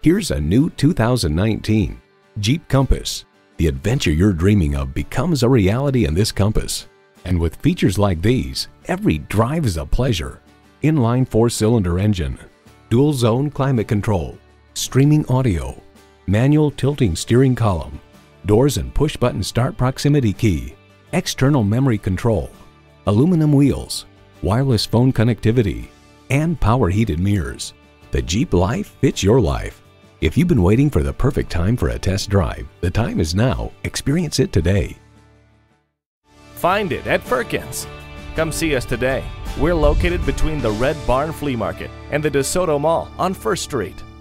Here's a new 2019 Jeep Compass. The adventure you're dreaming of becomes a reality in this Compass. And with features like these, every drive is a pleasure. Inline 4-cylinder engine, dual zone climate control, streaming audio, manual tilting steering column, doors and push button start proximity key, external memory control, aluminum wheels, wireless phone connectivity, and power heated mirrors. The Jeep life fits your life. If you've been waiting for the perfect time for a test drive, the time is now. Experience it today. Find it at Firkins. Come see us today. We're located between the Red Barn Flea Market and the DeSoto Mall on 1st Street.